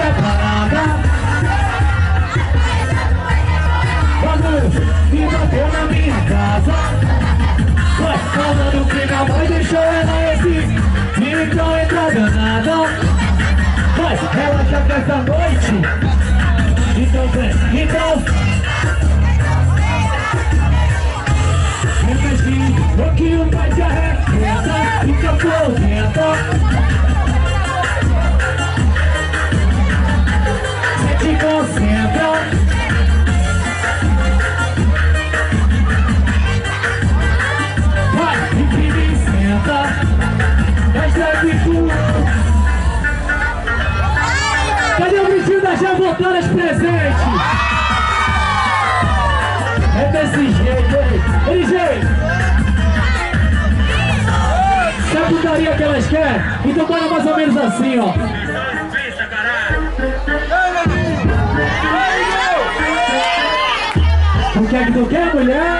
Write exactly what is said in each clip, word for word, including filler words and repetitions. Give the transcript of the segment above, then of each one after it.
preparada. E bateu na minha casa. Vai, falando que minha mãe deixou ela assim. Então entra danada. Vai, relaxa com essa noite. Então vem, então remexi, o que o pai te arrebenta. Fica por dentro. Você te concentra. Cadê o vizinho da já voltando as presentes? É desse jeito, hein? Ei, gente! Sabe a putaria que elas querem? Então bora mais ou menos assim, ó. Tu quer que tu quer, mulher?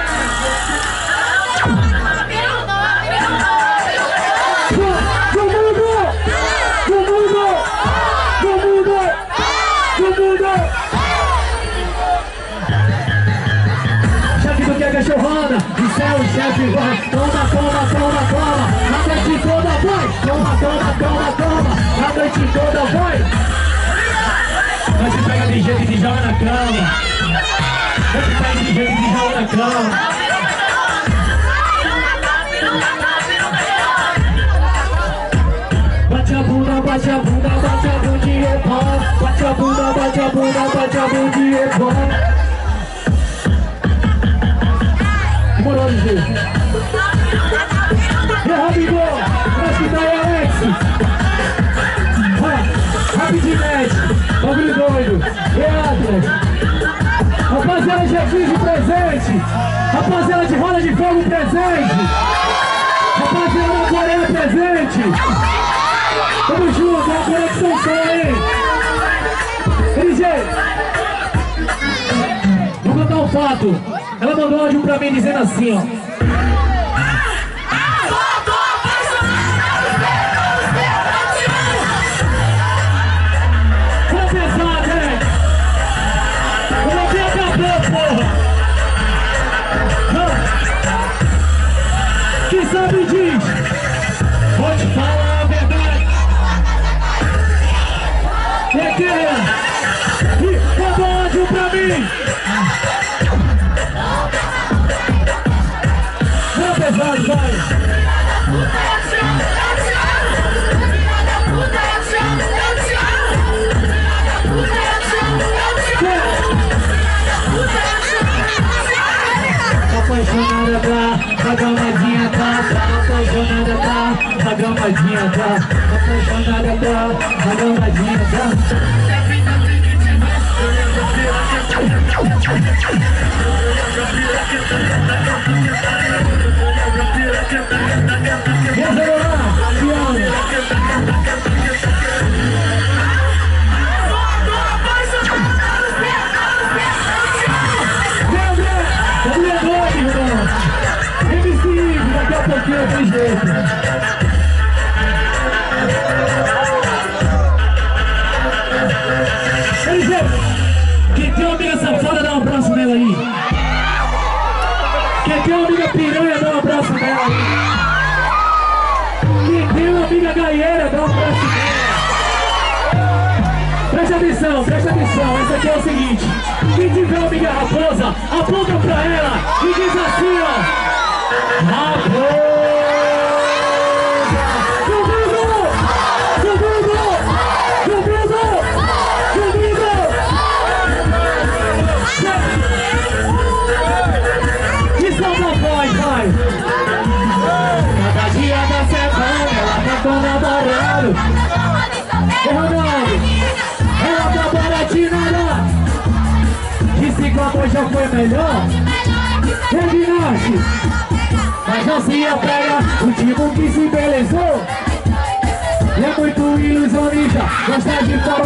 Cachorrada, isso é o chefe, vai. Toma, toma, toma, toma. A noite toda vai. Toma, toma, toma, toma. A noite toda vai. Nós se pega de jeito e joga na cama. Nós se pega de jeito e joga na cama. Bate a bunda, bate a bunda, bate a bunda de repão. Bate a bunda, bate a bunda, bate a bunda de repão. Morou de jeito. E aí, Rabigô, acho que tá aí, Alex. Vai, rapidinho, bagulho doido. E Atlas. Rapaziada de aqui de presente. Rapaziada de roda de fogo presente. Rapaziada da Coreia presente. Tamo junto, é a conexão só aí. L G. Vou contar um fato. Ela mandou um áudio pra mim dizendo assim, ó. Foi pesado, né? Coloquei a acabou, porra. Quem sabe diz. Vou te falar a verdade. É que é? E mandou um áudio pra mim. Pesado, vai! Apaixonada tá, a gamadinha tá, apaixonada tá, a gamadinha tá, apaixonada tá, a gamadinha tá. Daqui a pouquinho tem jeito. Quem tem uma amiga safada, dá um abraço nela aí. Quem tem uma amiga piranha, dá um abraço nela aí. Quem tem uma amiga gaieira, dá um abraço nela. Presta atenção, presta atenção. Essa aqui é o seguinte. Quem tiver uma amiga raposa, aponta pra ela e diz assim, ó. Raposa! Comigo! Comigo! Comigo! Comigo! Que solta a voz, vai! Cada dia da semana ela tá com namorado. Ô Ronaldo, ela tá baratinada. Disse que o amor já foi melhor. Reginaldo, mas não se apega o tipo que se embelezou. E é muito ilusionista, gosta de falar